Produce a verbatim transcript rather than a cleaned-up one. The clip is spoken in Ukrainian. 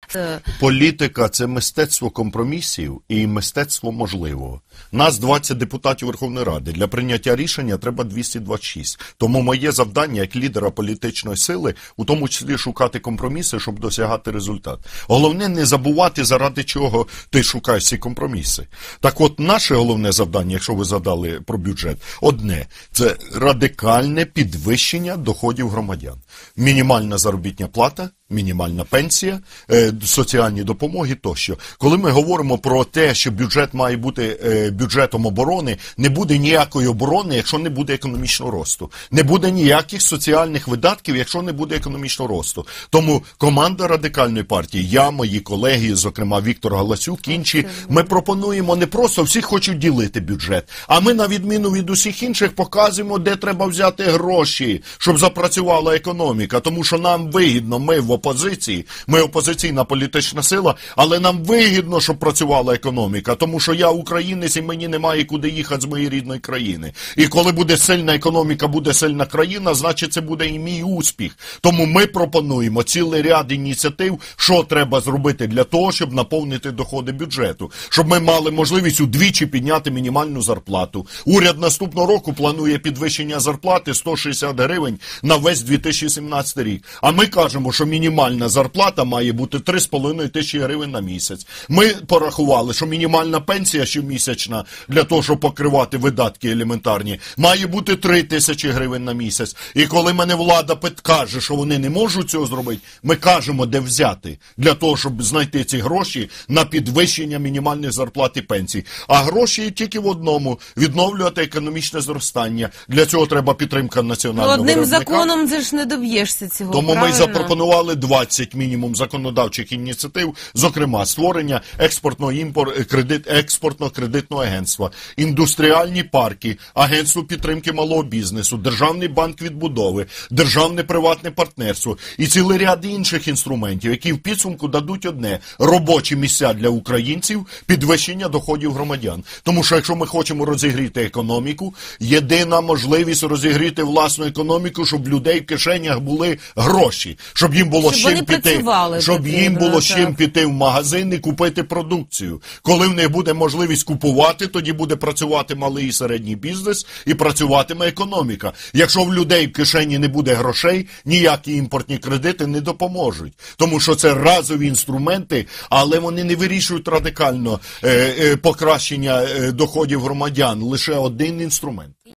Політика – це мистецтво компромісів і мистецтво можливого. Нас двадцять депутатів Верховної Ради. Для прийняття рішення треба двісті двадцять шість. Тому моє завдання як лідера політичної сили, у тому числі шукати компроміси, щоб досягати результат. Головне не забувати, заради чого ти шукаєш ці компроміси. Так от, наше головне завдання, якщо ви задали про бюджет, одне – це радикальне підвищення доходів громадян. Мінімальна заробітна плата, мінімальна пенсія, соціальні допомоги тощо. Коли ми говоримо про те, що бюджет має бути бюджетом оборони, не буде ніякої оборони, якщо не буде економічного росту. Не буде ніяких соціальних видатків, якщо не буде економічного росту. Тому команда Радикальної партії, я, мої колеги, зокрема Віктор Галасюк, інші, ми пропонуємо не просто, всі хочуть ділити бюджет, а ми, на відміну від усіх інших, показуємо, де треба взяти гроші, щоб запрацювала економіка. Тому що нам вигідно, ми в опозиції, ми опозиційна політична сила, але нам вигідно, щоб працювала економіка, тому що я українець і мені немає куди їхати з моєї рідної країни. І коли буде сильна економіка, буде сильна країна, значить це буде і мій успіх. Тому ми пропонуємо цілий ряд ініціатив, що треба зробити для того, щоб наповнити доходи бюджету. Щоб ми мали можливість удвічі підняти мінімальну зарплату. Уряд наступного року планує підвищення зарплати сто шістдесят гривень на весь дві тисячі сімнадцятий рік. А ми кажемо, що мінімальна зарплата має бути три з половиною тисячі гривень на місяць. Ми порахували, що мінімальна пенсія щомісячна для того, щоб покривати видатки елементарні, має бути три тисячі гривень на місяць. І коли мене влада каже, що вони не можуть цього зробити, ми кажемо, де взяти для того, щоб знайти ці гроші на підвищення мінімальних зарплат і пенсій. А гроші тільки в одному – відновлювати економічне зростання. Для цього треба підтримка національного ну, одним виробника. законом це ж не доб'єшся цього, Тому правильно? ми запропонували двадцять мінімум законодавчих ініціатив, зокрема створення експортного імпор... кредит... експортно-кредитного агентства, індустріальні парки, агентство підтримки малого бізнесу, Державний банк відбудови, державне приватне партнерство і цілий ряд інших інструментів, які в підсумку дадуть одне – робочі місця для українців, підвищення доходів громадян. Тому що якщо ми хочемо розігріти економіку, єдина можливість розігріти власну економіку, щоб в людей в кишенях були гроші, щоб їм було щоб з чим піти, щоб їм було з чим піти в магазин і купити продукцію. Коли в них буде можливість купувати, тоді буде працювати малий і середній бізнес і працюватиме економіка. Якщо в людей в кишені не буде грошей, ніякі імпортні кредити не допоможуть. Тому що це разові інструменти, але вони не вирішують радикально е, е, покращення е, доходів громадян. Лише один інструмент.